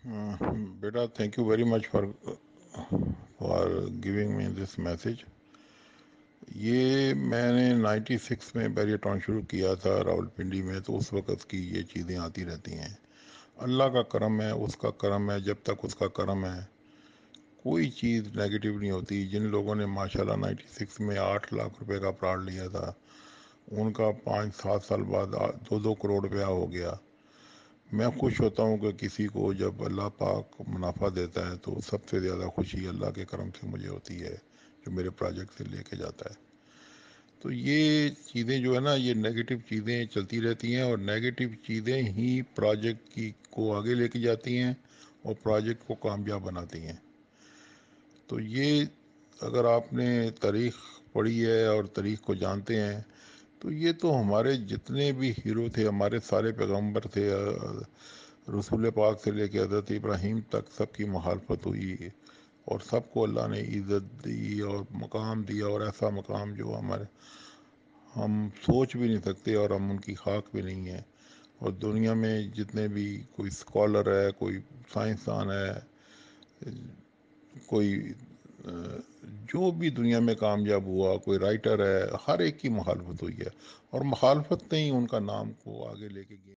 Beta thank you very much for giving me this message. یہ میں نے 96 میں بیریٹون شروع کیا تھا راول پنڈی میں، تو اس وقت کی یہ چیزیں آتی رہتی ہیں. اللہ کا کرم ہے، اس کا کرم ہے، جب تک اس کا کرم ہے کوئی چیز نیگیٹو نہیں ہوتی. جن لوگوں نے ماشاءاللہ 96 میں 8 لاکھ روپے کا پلاٹ لیا تھا، ان کا 5-7 سال بعد 2-2 کروڑ روپیہ ہو گیا. میں خوش ہوتا ہوں کہ کسی کو جب اللہ پاک منافع دیتا ہے تو سب سے زیادہ خوشی اللہ کے کرم سے مجھے ہوتی ہے، جو میرے پروجیکٹ سے لے کے جاتا ہے. تو یہ چیزیں جو ہے نا، یہ نیگیٹو چیزیں چلتی رہتی ہیں، اور نیگیٹو چیزیں ہی پروجیکٹ کی کو آگے لے کے جاتی ہیں اور پروجیکٹ کو کامیاب بناتی ہیں. تو یہ اگر آپ نے تاریخ پڑھی ہے اور تاریخ کو جانتے ہیں، تو یہ تو ہمارے جتنے بھی ہیرو تھے، ہمارے سارے پیغمبر تھے، رسول پاک سے لے کے حضرت ابراہیم تک سب کی مخالفت ہوئی، اور سب کو اللہ نے عزت دی اور مقام دیا، اور ایسا مقام جو ہم سوچ بھی نہیں سکتے اور ہم ان کی خاک بھی نہیں ہیں. اور دنیا میں جتنے بھی کوئی اسکالر ہے، کوئی سائنسدان ہے، کوئی جو بھی دنیا میں کامیاب ہوا، کوئی رائٹر ہے، ہر ایک کی مخالفت ہوئی ہے، اور مخالفت نے ہی ان کا نام کو آگے لے کے گیا.